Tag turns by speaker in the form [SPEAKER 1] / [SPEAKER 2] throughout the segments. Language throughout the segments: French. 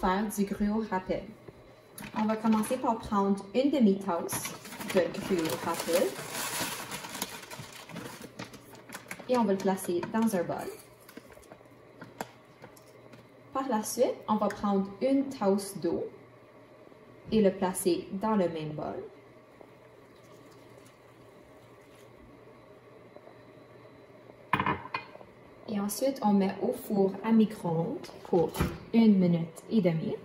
[SPEAKER 1] faire du gruau rapide. On va commencer par prendre une demi-tasse de gruau rapide et on va le placer dans un bol. Par la suite, on va prendre une tasse d'eau et le placer dans le même bol. Et ensuite, on met au four à micro-ondes pour 1 minute et demie.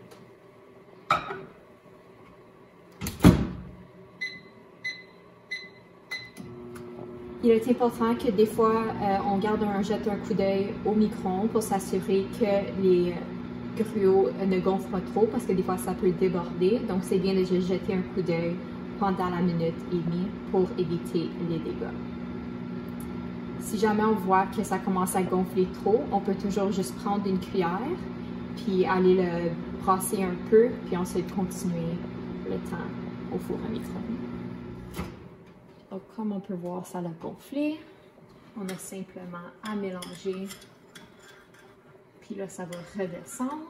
[SPEAKER 1] Il est important que des fois, on jette un coup d'œil au micro-ondes pour s'assurer que les gruaux ne gonflent pas trop parce que des fois, ça peut déborder. Donc, c'est bien de juste jeter un coup d'œil pendant la minute et demie pour éviter les dégâts. Si jamais on voit que ça commence à gonfler trop, on peut toujours juste prendre une cuillère puis aller le brasser un peu, puis ensuite continuer le temps au four à micro-ondes. Donc, comme on peut voir, ça a gonflé. On a simplement à mélanger. Puis là, ça va redescendre.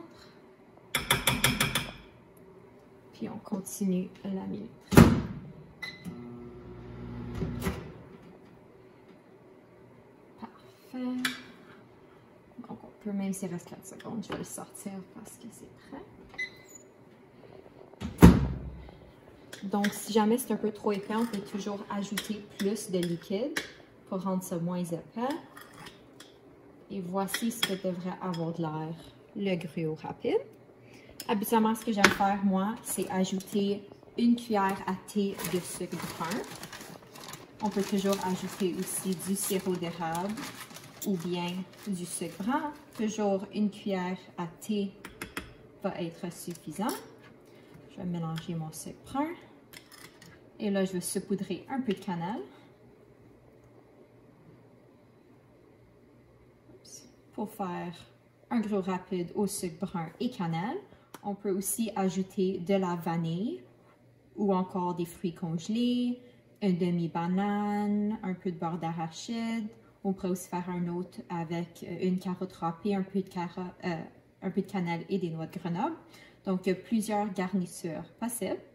[SPEAKER 1] Puis on continue la minute. Donc, on peut, même s'il reste 4 secondes, je vais le sortir parce que c'est prêt. Donc, si jamais c'est un peu trop épais, on peut toujours ajouter plus de liquide pour rendre ça moins épais. Et voici ce que devrait avoir de l'air le gruau rapide. Habituellement, ce que j'aime faire, moi, c'est ajouter une cuillère à thé de sucre brun. On peut toujours ajouter aussi du sirop d'érable ou bien du sucre blanc. Toujours une cuillère à thé va être suffisant. Je vais mélanger mon sucre brun. Et là, je vais saupoudrer un peu de cannelle. Pour faire un gruau rapide au sucre brun et cannelle, on peut aussi ajouter de la vanille ou encore des fruits congelés, une demi-banane, un peu de beurre d'arachide. On pourrait aussi faire un autre avec une carotte râpée, un peu de cannelle et des noix de Grenoble. Donc, il y a plusieurs garnitures possibles.